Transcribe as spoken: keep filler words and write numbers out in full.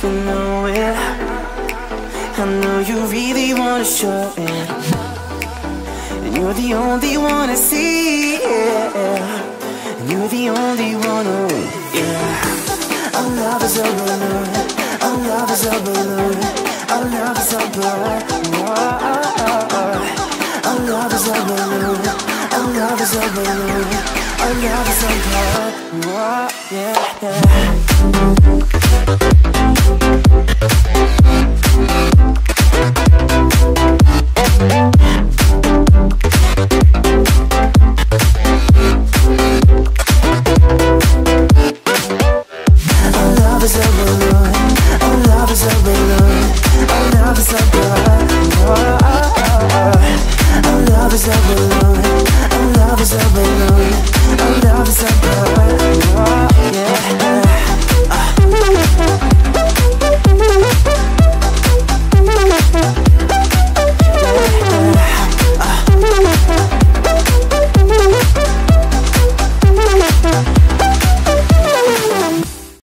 you know it. I know you really wanna show it, and you're the only one I see, yeah. And you're the only one I want, yeah. Our love is a balloon, our love is a balloon, our love is a balloon. Our love is a balloon, our love is a balloon, our love is a balloon, yeah, yeah. Our love is a balloon, our love is a balloon, yeah.